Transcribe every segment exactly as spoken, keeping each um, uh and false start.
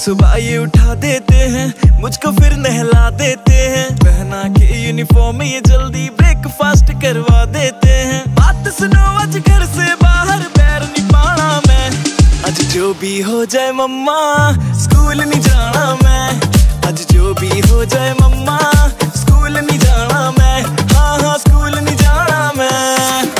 सुबह ये उठा देते हैं, मुझको फिर नहला देते हैं। पहना के यूनिफॉर्म ये जल्दी ब्रेकफास्ट करवा देते हैं। बात सुनो आज घर से बाहर पैर नहीं पाना मैं। आज जो भी हो जाए मम्मा स्कूल नहीं जाना मैं। आज जो भी हो जाए मम्मा स्कूल नहीं जाना मैं। हाँ हाँ स्कूल नहीं जाना मैं।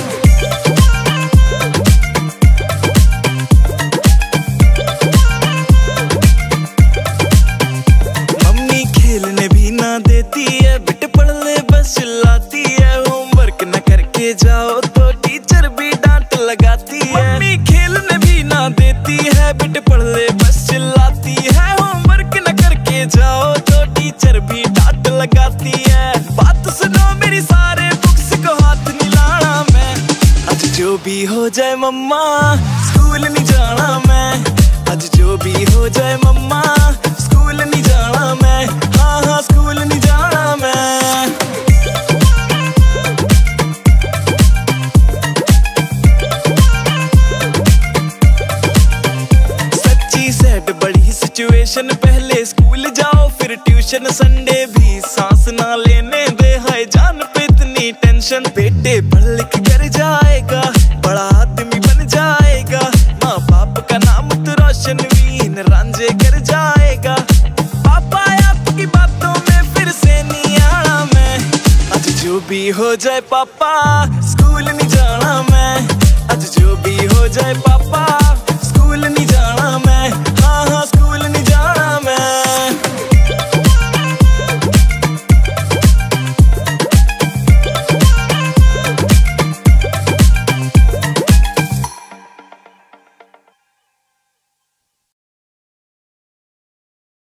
मम्मी खेलने भी ना देती है, बेटे पढ़ ले बस चिल्लाती है। होमवर्क न करके जाओ तो टीचर भी डांट लगाती है। मम्मी खेलने भी ना देती है, बेटे पढ़ ले बस चिल्लाती है। होमवर्क न करके जाओ तो टीचर भी डांट लगाती है। बात सुनो मेरी सारे बुक्स को हाथ नहीं लाना मैं। आज जो भी हो जाए मम्मा स्कूल नहीं जाना मैं। आज जो भी हो जाए मम्मा स्कूल नहीं जाना मैं। हाँ हाँ स्कूल नहीं जाना मैं। सच्ची सैड बड़ी सिचुएशन, पहले स्कूल जाओ फिर ट्यूशन। संडे भी सांस ना लेने दे, हाय जान पे इतनी टेंशन। बेटे पढ़ लिख कर जाएगा, बड़ा आदमी बन जाएगा। माँ बाप का नाम तो रोशन वीन रांझे कर जाएगा। पापा आपकी बातों में फिर से नहीं आना मैं। आज जो भी हो जाए पापा स्कूल नहीं जाना मैं। आज जो भी हो जाए पापा